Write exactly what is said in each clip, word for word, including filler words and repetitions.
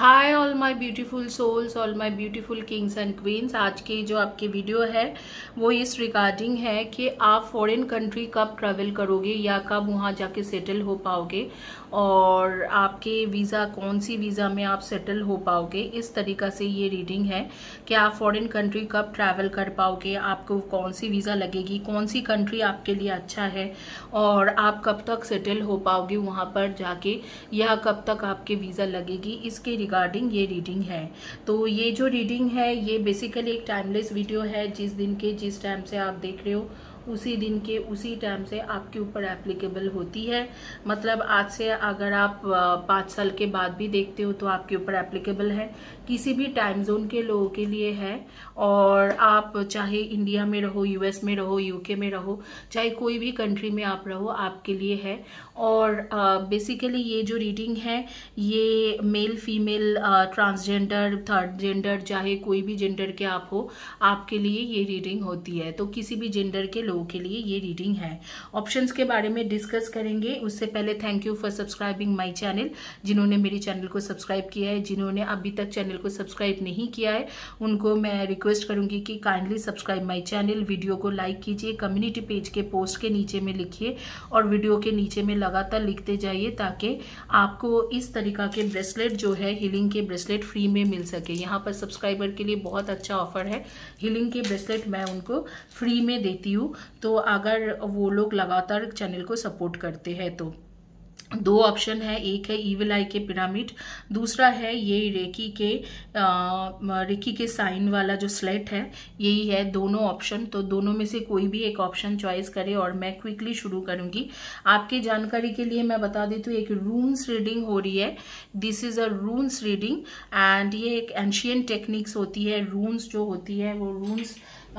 Hi all my beautiful souls, all my beautiful kings and queens. आज की जो आपकी वीडियो है वो इस रिगार्डिंग है कि आप फॉरेन कंट्री कब ट्रैवल करोगे या कब वहाँ जाके सेटल हो पाओगे और आपके वीज़ा कौन सी वीज़ा में आप सेटल हो पाओगे। इस तरीक़ा से ये रीडिंग है कि आप फॉरेन कंट्री कब ट्रैवल कर पाओगे, आपको कौन सी वीज़ा लगेगी, कौन सी कंट्री आपके लिए अच्छा है और आप कब तक सेटल हो पाओगे वहाँ पर जाके या कब तक आपके वीज़ा लगेगी। इसके रिगार्डिंग ये रीडिंग है। तो ये जो रीडिंग है ये बेसिकली एक टाइमलेस वीडियो है। जिस दिन के जिस टाइम से आप देख रहे हो उसी दिन के उसी टाइम से आपके ऊपर एप्लीकेबल होती है। मतलब आज से अगर आप पाँच साल के बाद भी देखते हो तो आपके ऊपर एप्लीकेबल है, किसी भी टाइम जोन के लोगों के लिए है। और आप चाहे इंडिया में रहो, यूएस में रहो, यूके में रहो, चाहे कोई भी कंट्री में आप रहो, आपके लिए है। और बेसिकली ये जो रीडिंग है ये male female transgender third gender चाहे कोई भी जेंडर के आप हो, आपके लिए ये रीडिंग होती है। तो किसी भी जेंडर के लोगों के लिए ये रीडिंग है। ऑप्शंस के बारे में डिस्कस करेंगे। उससे पहले thank you for subscribing my channel. जिन्होंने मेरी चैनल को सब्सक्राइब किया है, जिन्होंने अभी तक चैनल को सब्सक्राइब नहीं किया है, उनको मैं रिक्वेस्ट करूंगी कि kindly subscribe my channel. Video को लाइक कीजिए, कम्युनिटी पेज के पोस्ट के नीचे में लिखिए और वीडियो के नीचे में लगातार लिखते जाइए ताकि आपको इस तरीका के ब्रेसलेट जो है हीलिंग के ब्रेसलेट फ्री में मिल सके। यहाँ पर सब्सक्राइबर के लिए बहुत अच्छा ऑफर है, हीलिंग के ब्रेसलेट मैं उनको फ्री में देती हूँ। तो अगर वो लोग लगातार चैनल को सपोर्ट करते हैं तो दो ऑप्शन है, एक है ईविल आई के पिरामिड, दूसरा है ये रेकी के आ, रेकी के साइन वाला जो स्लेट है, यही है दोनों ऑप्शन। तो दोनों में से कोई भी एक ऑप्शन चॉइस करें और मैं क्विकली शुरू करूंगी। आपकी जानकारी के लिए मैं बता देती हूँ एक रून्स रीडिंग हो रही है। This is a runes reading and ये एक एंशियंट टेक्निक्स होती है। रून्स जो होती है वो रून्स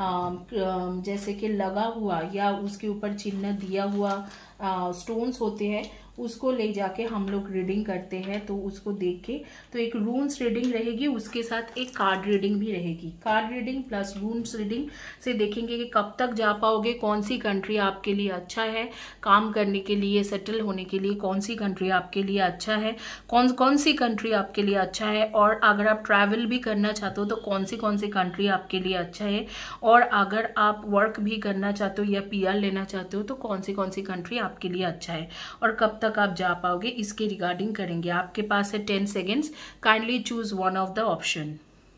जैसे कि लगा हुआ या उसके ऊपर चिन्ह दिया हुआ स्टोन्स होते हैं, उसको ले जाके हम लोग रीडिंग करते हैं। तो उसको देख के तो एक रून्स रीडिंग रहेगी, उसके साथ एक कार्ड रीडिंग भी रहेगी। Card reading plus runes reading से देखेंगे कि कब तक जा पाओगे, कौन सी कंट्री आपके लिए अच्छा है काम करने के लिए, सेटल होने के लिए, कौन सी कंट्री आपके लिए अच्छा है, कौन कौन सी कंट्री आपके लिए अच्छा है। और अगर आप ट्रैवल भी करना चाहते हो तो कौन सी कौन सी कंट्री आपके लिए अच्छा है। और अगर आप वर्क भी करना चाहते हो या पीआर लेना चाहते हो तो कौन सी कौन सी कंट्री आपके लिए अच्छा है और कब तक आप जा पाओगे, इसके रिगार्डिंग करेंगे। आपके पास है ten seconds, kindly choose one of the option.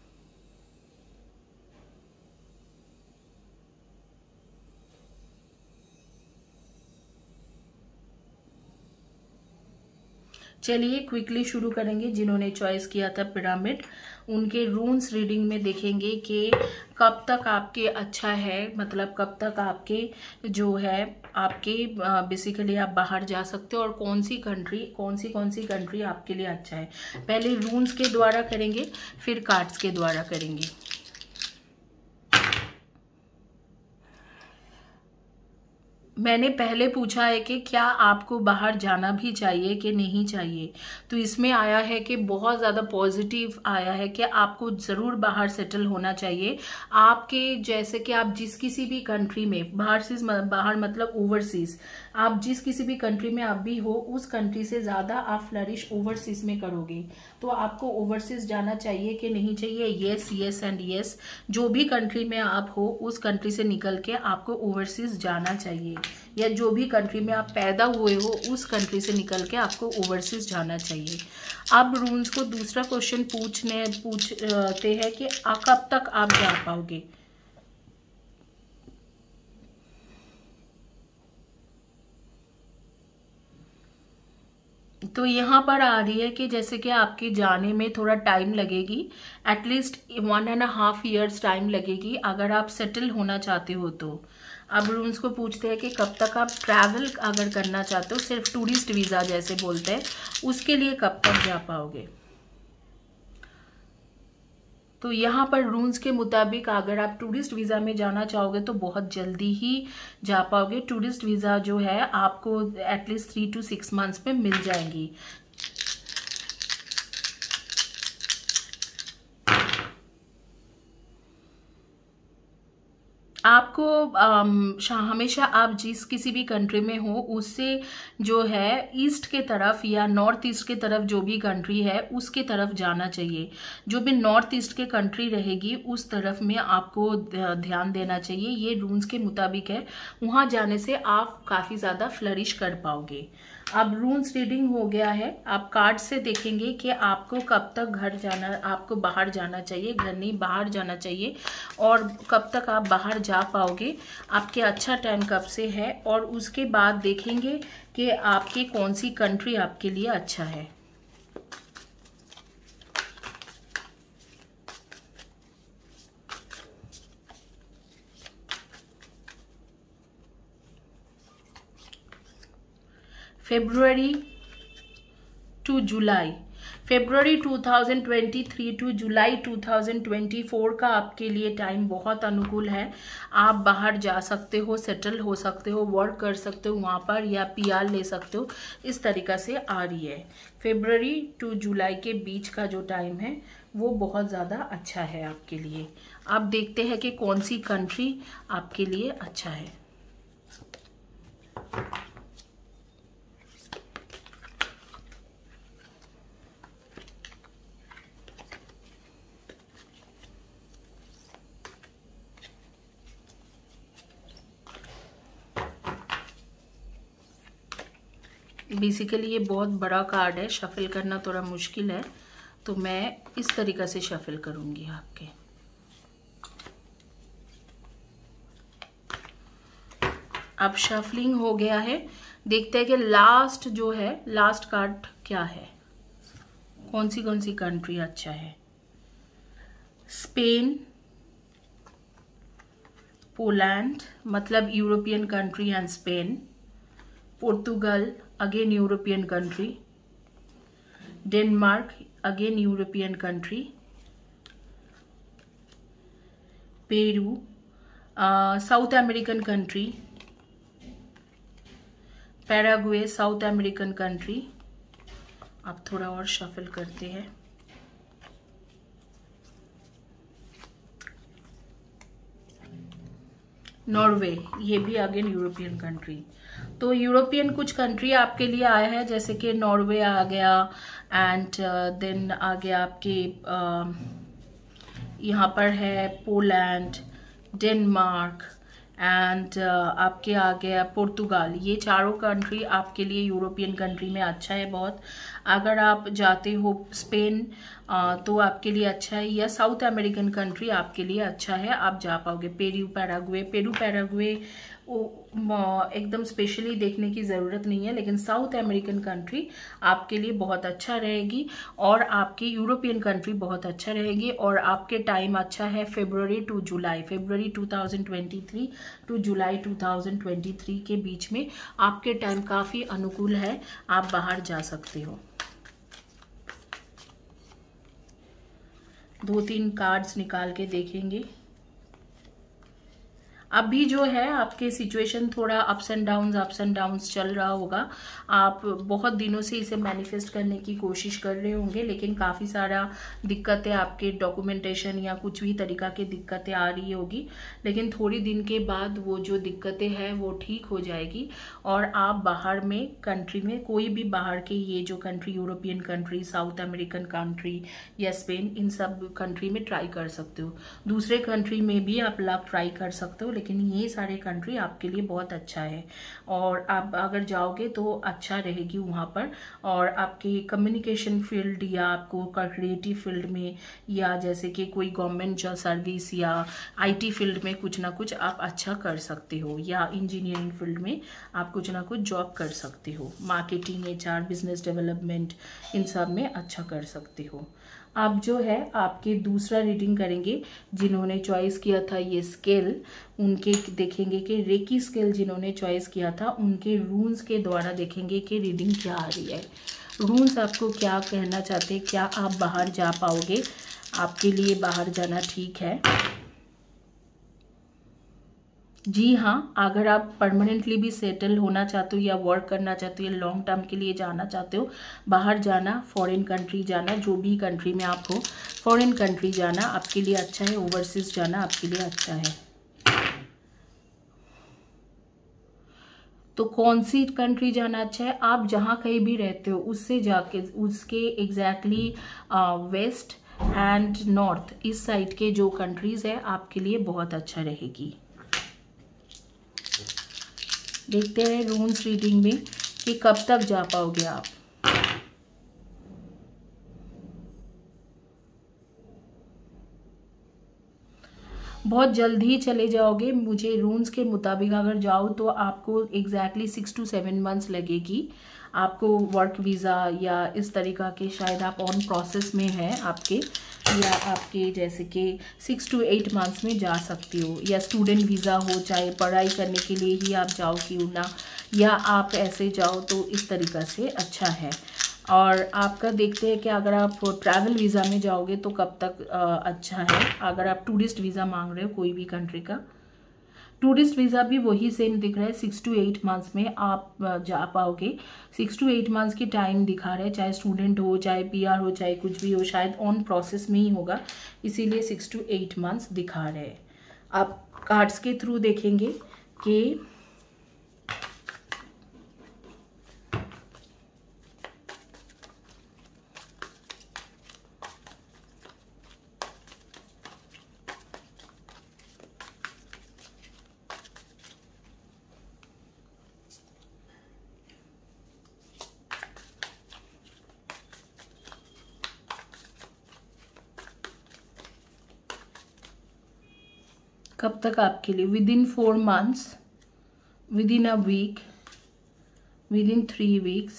चलिए क्विकली शुरू करेंगे। जिन्होंने चॉइस किया था पिरामिड, उनके रून्स रीडिंग में देखेंगे कि कब तक आपके अच्छा है, मतलब कब तक आपके जो है आपके बेसिकली आप बाहर जा सकते हो और कौन सी कंट्री कौन सी कौन सी कंट्री आपके लिए अच्छा है। पहले रून्स के द्वारा करेंगे फिर कार्ड्स के द्वारा करेंगे। मैंने पहले पूछा है कि क्या आपको बाहर जाना भी चाहिए कि नहीं चाहिए, तो इसमें आया है कि बहुत ज़्यादा पॉजिटिव आया है कि आपको ज़रूर बाहर सेटल होना चाहिए। आपके जैसे कि आप जिस किसी भी कंट्री में बाहर से बाहर मतलब ओवरसीज, आप जिस किसी भी कंट्री में आप भी हो उस कंट्री से ज़्यादा आप फ्लरिश ओवरसीज में करोगे। तो आपको ओवरसीज जाना चाहिए कि नहीं चाहिए, येस येस एंड येस। जो भी कंट्री में आप हो उस कंट्री से निकल के आपको ओवरसीज जाना चाहिए, या जो भी कंट्री में आप पैदा हुए हो उस कंट्री से निकल के आपको ओवरसीज जाना चाहिए। अब रून्स को दूसरा क्वेश्चन पूछने पूछते हैं कि कब तक आप जा पाओगे। तो यहाँ पर आ रही है कि जैसे कि आपके जाने में थोड़ा टाइम लगेगी, at least one and half years time लगेगी अगर आप सेटल होना चाहते हो तो। अब रूम्स को पूछते हैं कि कब तक आप ट्रैवल अगर करना चाहते हो, सिर्फ टूरिस्ट वीज़ा जैसे बोलते हैं, उसके लिए कब तक जा पाओगे। तो यहाँ पर रूल्स के मुताबिक अगर आप टूरिस्ट वीज़ा में जाना चाहोगे तो बहुत जल्दी ही जा पाओगे। टूरिस्ट वीज़ा जो है आपको at least three to six months में मिल जाएंगी। आपको हमेशा आप जिस किसी भी कंट्री में हो उससे जो है ईस्ट के तरफ या नॉर्थ ईस्ट के तरफ जो भी कंट्री है उसके तरफ जाना चाहिए। जो भी नॉर्थ ईस्ट के कंट्री रहेगी उस तरफ में आपको ध्यान देना चाहिए। ये रूल्स के मुताबिक है। वहाँ जाने से आप काफ़ी ज़्यादा फ्लरिश कर पाओगे। अब रूल्स रीडिंग हो गया है। आप कार्ड से देखेंगे कि आपको कब तक घर जाना, आपको बाहर जाना चाहिए, घर नहीं बाहर जाना चाहिए, और कब तक आप बाहर जा पाओगे, आपके अच्छा टाइम कब से है, और उसके बाद देखेंगे कि आपके कौन सी कंट्री आपके लिए अच्छा है। February to July, February two thousand twenty three to July two thousand twenty four का आपके लिए टाइम बहुत अनुकूल है। आप बाहर जा सकते हो, सेटल हो सकते हो, वर्क कर सकते हो वहाँ पर, या पीआर ले सकते हो। इस तरीक़ा से आ रही है। फेब्रुअरी टू जुलाई के बीच का जो टाइम है वो बहुत ज़्यादा अच्छा है आपके लिए। आप देखते हैं कि कौन सी कंट्री आपके लिए अच्छा है। बेसिकली ये बहुत बड़ा कार्ड है, शफल करना थोड़ा मुश्किल है, तो मैं इस तरीक़ा से शफल करूँगी आपके। अब शफलिंग हो गया है। देखते हैं कि लास्ट जो है, लास्ट कार्ड क्या है, कौन सी कौन सी कंट्री अच्छा है। स्पेन, पोलैंड मतलब European country and Spain, Portugal again European country, Denmark again European country, Peru uh, South American country, Paraguay South American country। अब थोड़ा और शफल करते हैं। नॉर्वे, ये भी अगेन यूरोपियन कंट्री। तो यूरोपियन कुछ कंट्री आपके लिए आया है, जैसे कि नॉर्वे आ गया, एंड देन uh, आ गया आपके uh, यहाँ पर है पोलैंड, डेनमार्क, एंड uh, आपके आ गया पुर्तगाल। ये चारों कंट्री आपके लिए यूरोपियन कंट्री में अच्छा है बहुत। अगर आप जाते हो स्पेन आ, तो आपके लिए अच्छा है, या साउथ अमेरिकन कंट्री आपके लिए अच्छा है, आप जा पाओगे। पेरू पैराग्वे, पेरू पैराग्वे एकदम स्पेशली देखने की ज़रूरत नहीं है, लेकिन साउथ अमेरिकन कंट्री आपके लिए बहुत अच्छा रहेगी, और आपकी यूरोपियन कंट्री बहुत अच्छा रहेगी। और आपके टाइम अच्छा है February to July, February two thousand twenty three to July two thousand twenty three के बीच में आपके टाइम काफ़ी अनुकूल है, आप बाहर जा सकते हो। दो तीन कार्ड्स निकाल के देखेंगे। अभी जो है आपके सिचुएशन थोड़ा ups and downs ups and downs चल रहा होगा। आप बहुत दिनों से इसे मैनिफेस्ट करने की कोशिश कर रहे होंगे, लेकिन काफ़ी सारा दिक्कतें, आपके डॉक्यूमेंटेशन या कुछ भी तरीका की दिक्कतें आ रही होगी, लेकिन थोड़ी दिन के बाद वो जो दिक्कतें हैं वो ठीक हो जाएगी, और आप बाहर में कंट्री में, कोई भी बाहर के ये जो country, European country, South American country या स्पेन, इन सब कंट्री में ट्राई कर सकते हो। दूसरे कंट्री में भी आप लक ट्राई कर सकते हो, लेकिन ये सारे कंट्री आपके लिए बहुत अच्छा है, और आप अगर जाओगे तो अच्छा रहेगी वहाँ पर। और आपके कम्युनिकेशन फील्ड या आपको क्रिएटिव फील्ड में, या जैसे कि कोई गवर्नमेंट सर्विस या आईटी फील्ड में कुछ ना कुछ आप अच्छा कर सकते हो, या इंजीनियरिंग फील्ड में आप कुछ ना कुछ जॉब कर सकते हो। मार्केटिंग, एचआर, बिजनेस डेवलपमेंट, इन सब में अच्छा कर सकते हो। अब जो है आपके दूसरा रीडिंग करेंगे। जिन्होंने चॉइस किया था ये स्केल, उनके देखेंगे कि रेकी स्केल जिन्होंने चॉइस किया था, उनके रून्स के द्वारा देखेंगे कि रीडिंग क्या आ रही है। रून्स आपको क्या कहना चाहते हैं, क्या आप बाहर जा पाओगे, आपके लिए बाहर जाना ठीक है। जी हाँ, अगर आप परमानेंटली भी सेटल होना चाहते हो, या वर्क करना चाहते हो, या लॉन्ग टर्म के लिए जाना चाहते हो, बाहर जाना, फॉरेन कंट्री जाना, जो भी कंट्री में आप हो, फॉरेन कंट्री जाना आपके लिए अच्छा है, ओवरसीज जाना आपके लिए अच्छा है। तो कौन सी कंट्री जाना अच्छा है, आप जहाँ कहीं भी रहते हो उससे जाके उसके एग्जैक्टली वेस्ट एंड नॉर्थ इस साइड के जो कंट्रीज है आपके लिए बहुत अच्छा रहेगी। देखते हैं रून्स रीडिंग में कि कब तक जा पाओगे आप। बहुत जल्दी ही चले जाओगे, मुझे रून्स के मुताबिक अगर जाओ तो आपको exactly six to seven months लगेगी। आपको वर्क वीज़ा या इस तरीक़ा के, शायद आप ऑन प्रोसेस में हैं आपके, या आपके जैसे कि सिक्स टू एट मंथ्स में जा सकती हो, या स्टूडेंट वीज़ा हो, चाहे पढ़ाई करने के लिए ही आप जाओ क्यों ना, या आप ऐसे जाओ तो इस तरीक़ा से अच्छा है। और आपका देखते हैं कि अगर आप ट्रैवल वीज़ा में जाओगे तो कब तक आ, अच्छा है। अगर आप टूरिस्ट वीज़ा मांग रहे हो कोई भी कंट्री का, टूरिस्ट वीज़ा भी वही सेम दिख रहा है, सिक्स टू एट मंथ्स में आप जा पाओगे। सिक्स टू एट मंथ्स की टाइम दिखा रहा है, चाहे स्टूडेंट हो, चाहे पीआर हो, चाहे कुछ भी हो, शायद ऑन प्रोसेस में ही होगा, इसीलिए सिक्स टू एट मंथ्स दिखा रहे हैं। आप कार्ड्स के थ्रू देखेंगे कि कब तक आपके लिए, within four months, within a week, within three weeks,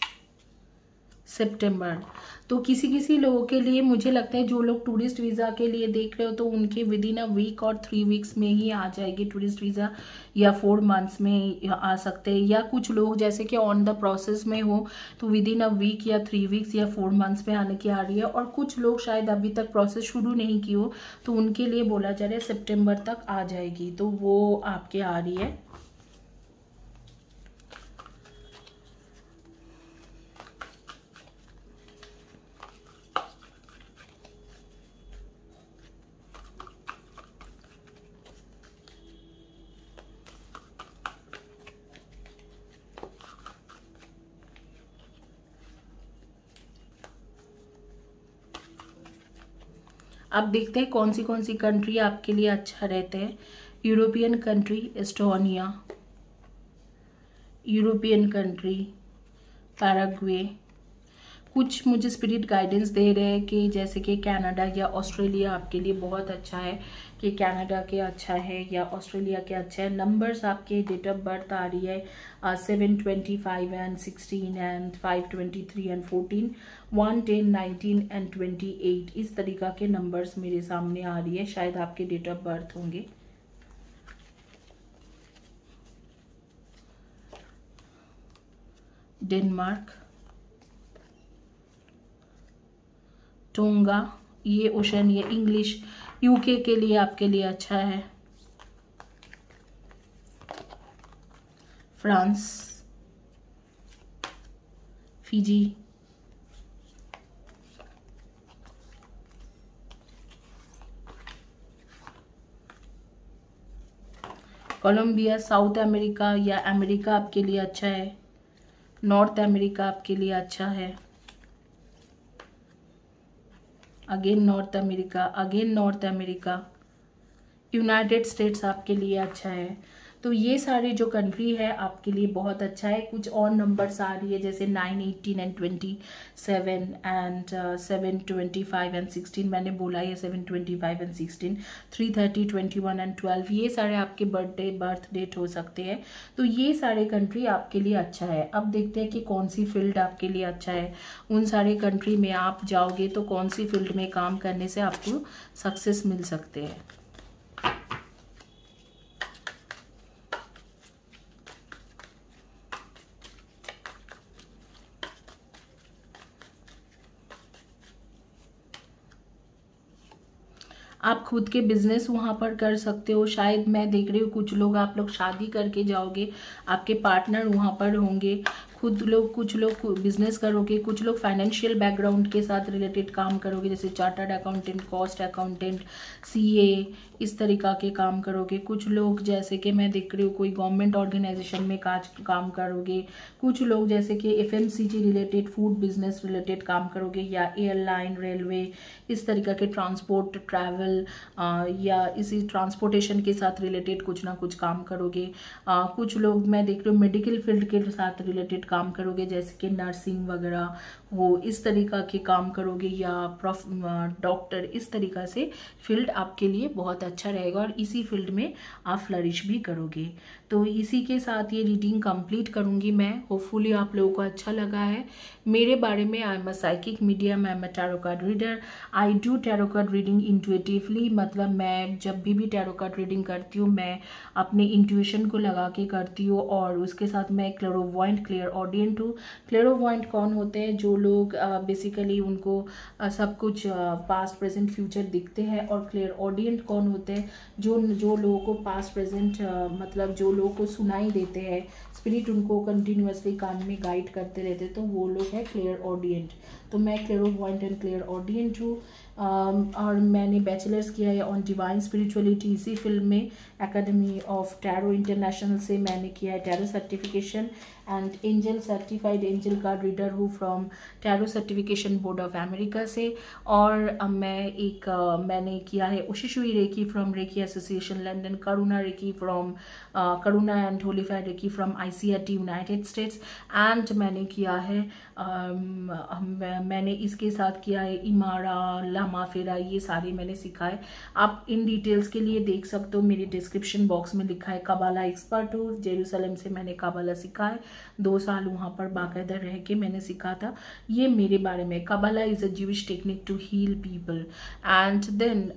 सितंबर। तो किसी किसी लोगों के लिए मुझे लगता है जो लोग टूरिस्ट वीज़ा के लिए देख रहे हो तो उनके विद इन अ वीक और थ्री वीक्स में ही आ जाएगी टूरिस्ट वीज़ा, या फोर मंथ्स में आ सकते हैं। या कुछ लोग जैसे कि ऑन द प्रोसेस में हो तो विद इन अ वीक या थ्री वीक्स या फोर मंथ्स में आने की आ रही है। और कुछ लोग शायद अभी तक प्रोसेस शुरू नहीं की हो तो उनके लिए बोला जा रहा है सितंबर तक आ जाएगी, तो वो आपके आ रही है। अब देखते हैं कौन सी कौन सी कंट्री आपके लिए अच्छा रहते हैं। European country Estonia, European country Paraguay. कुछ मुझे स्पिरिट गाइडेंस दे रहे हैं कि जैसे कि कनाडा या ऑस्ट्रेलिया आपके लिए बहुत अच्छा है, कि कनाडा के अच्छा है या ऑस्ट्रेलिया के अच्छा है। नंबर्स आपके डेट ऑफ बर्थ आ रही है seven twenty five and sixteen and five twenty three and fourteen, one ten nineteen and twenty eight, इस तरीका के नंबर्स मेरे सामने आ रही है, शायद आपके डेट ऑफ बर्थ होंगे। डेनमार्क, टोंगा, ये ओशन, ये इंग्लिश, यूके के लिए आपके लिए अच्छा है। France, Fiji, Colombia, South America या अमेरिका आपके लिए अच्छा है। नॉर्थ अमेरिका आपके लिए अच्छा है। Again North America, again North America, United States आपके लिए अच्छा है। तो ये सारे जो कंट्री है आपके लिए बहुत अच्छा है। कुछ और नंबर्स आ रही है जैसे nine, eighteen and twenty seven and seven twenty five and sixteen, मैंने बोला ये seven twenty five and sixteen, three thirty, twenty one and twelve, ये सारे आपके बर्थडे बर्थ डेट हो सकते हैं। तो ये सारे कंट्री आपके लिए अच्छा है। अब देखते हैं कि कौन सी फील्ड आपके लिए अच्छा है। उन सारे कंट्री में आप जाओगे तो कौन सी फील्ड में काम करने से आपको सक्सेस मिल सकते हैं। आप खुद के बिजनेस वहाँ पर कर सकते हो। शायद मैं देख रही हूँ कुछ लोग, आप लोग शादी करके जाओगे, आपके पार्टनर वहाँ पर होंगे। खुद लोग कुछ लोग बिजनेस करोगे, कुछ लोग फाइनेंशियल बैकग्राउंड के साथ रिलेटेड काम करोगे, जैसे chartered accountant, cost accountant, CA, इस तरीका के काम करोगे। कुछ लोग जैसे कि मैं देख रही हूँ कोई गवर्नमेंट ऑर्गेनाइजेशन में काज काम करोगे। कुछ लोग जैसे कि FMCG related, food business related काम करोगे, या एयरलाइन, रेलवे, इस तरीका के ट्रांसपोर्ट, ट्रैवल या इसी ट्रांसपोर्टेशन के साथ रिलेटेड कुछ ना कुछ काम करोगे। आ, कुछ लोग मैं देख रही हूँ मेडिकल फील्ड के साथ रिलेटेड काम करोगे, जैसे कि नर्सिंग वगैरह हो, इस तरीका के काम करोगे, या प्रोफ डॉक्टर, इस तरीका से फील्ड आपके लिए बहुत अच्छा रहेगा और इसी फील्ड में आप फ्लरिश भी करोगे। तो इसी के साथ ये रीडिंग कंप्लीट करूंगी मैं। होपफुली आप लोगों को अच्छा लगा है मेरे बारे में। I am a psychic medium, I am a tarot card reader, I do tarot card reading intuitively. मतलब मैं जब भी भी टैरो कार्ड रीडिंग करती हूँ मैं अपने इंट्यूशन को लगा के करती हूँ, और उसके साथ मैं क्लेरोवॉइंट, क्लियर ऑडियंट हूँ। क्लेरोवॉइंट कौन होते हैं? जो लोग बेसिकली uh, उनको uh, सब कुछ पास्ट प्रेजेंट फ्यूचर दिखते हैं। और क्लियर ऑडियंट कौन होते हैं? जो जो लोगों को पास्ट प्रेजेंट uh, मतलब जो लोगों को सुनाई देते हैं, स्पिरिट उनको कंटिन्यूअसली कान में गाइड करते रहते हैं, तो वो लोग हैं क्लियर ऑडियंट। तो मैं क्लेरोवॉइंट एंड क्लियर ऑडियंट हूँ। Um, और मैंने बैचलर्स किया है ऑन डिवाइन स्पिरिचुअलिटी इसी फिल्म में, एकेडमी ऑफ टैरो इंटरनेशनल से मैंने किया है tarot certification, and angel certified angel card reader हूँ from tarot certification board of America से। और uh, मैं एक uh, मैंने किया है Usui reiki from reiki association London, Karuna reiki from Karuna and होलीफाइड reiki from ICRT United States, एंड मैंने किया है um, मैंने इसके साथ किया है इमारा, लामा फेरा, ये सारे मैंने सीखा है। आप इन डिटेल्स के लिए देख सकते हो, मेरी डिस्क्रिप्शन बॉक्स में लिखा है। कबाला एक्सपर्ट हूँ, जेरूसलम से मैंने कबाला सीखा है, दो साल वहाँ पर बाकायदा रह के मैंने सीखा था। ये मेरे बारे में। Kabbalah is a Jewish technique to heal people. And then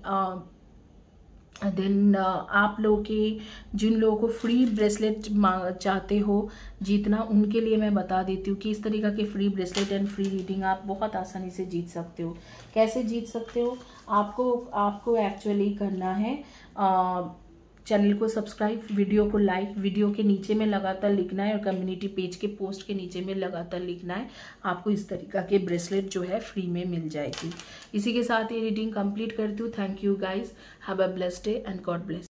then uh, आप लोगों के जिन लोगों को फ्री ब्रेसलेट चाहते हो जीतना, उनके लिए मैं बता देती हूँ कि इस तरीका के free bracelet and free reading आप बहुत आसानी से जीत सकते हो। कैसे जीत सकते हो? आपको आपको एक्चुअली करना है uh, चैनल को सब्सक्राइब, वीडियो को लाइक, वीडियो के नीचे में लगातार लिखना है, और कम्युनिटी पेज के पोस्ट के नीचे में लगातार लिखना है। आपको इस तरीका के ब्रेसलेट जो है फ्री में मिल जाएगी। इसी के साथ ये रीडिंग कंप्लीट करती हूँ। Thank you guys, have a blessed day and God bless.